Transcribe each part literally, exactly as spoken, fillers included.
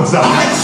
Schnauze.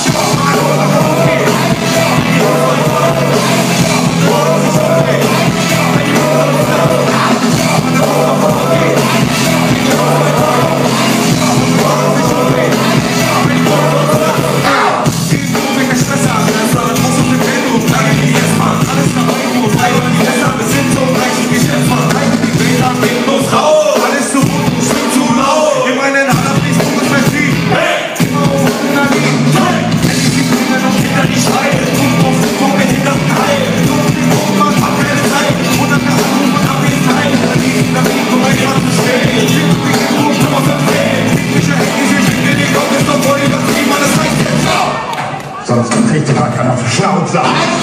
Sonst kriegt ihr gar keinen auf die Schnauze.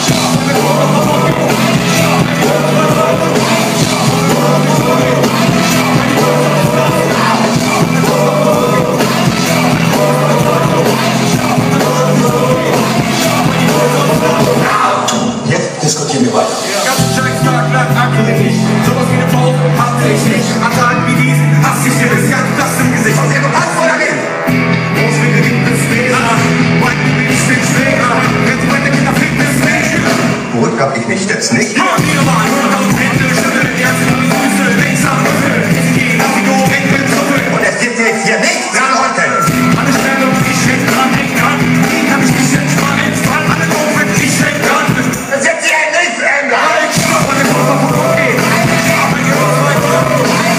Jetzt diskutieren wir weiter. Ganz scheiß Tag lang akkurat nicht. Sowas wie eine Pause hatte ich nicht. An Tagen wie diesen hast ich dir bis ganz das im Gesicht. Was immer was vor der Welt. Großwege gibt es Fehler. Weiten bin ich viel schwerer. Wenn du meine Kinder finden, ist nicht. Gut hab ich nicht jetzt nicht. Ja, wieder mal hunderttausend Hände, Schüttel, Herzen und Füße, links am Rüssel. Sie gehen auf die Go, weg mit Zuppel. Und es gibt dir hier nichts an heute. Alle Stellung, ich häng dran, häng dran. Wie kann ich mich entspannen, entspannen? Alle Ohren, ich häng dran. Es wird sich nichts ändern. Halt, stopp, meine Kurve vorbei. Mein Gehirn ist weit weg.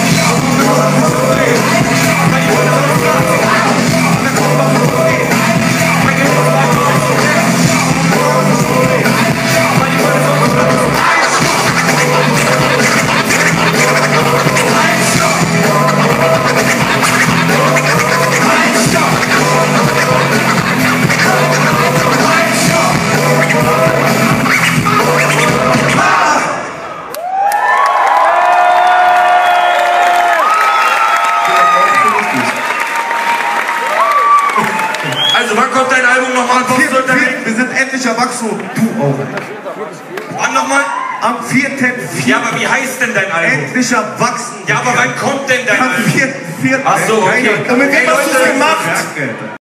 Also wann kommt dein Album nochmal? Wir sind endlich erwachsen. Du auch. Wann nochmal? Am vierten vierten Ja, aber wie heißt denn dein Album? Endlich erwachsen. Ja, aber wann kommt denn dein Am Album? vierten vierten Ach so, okay. Und mit wem Hey, hast du Leute, es gemacht?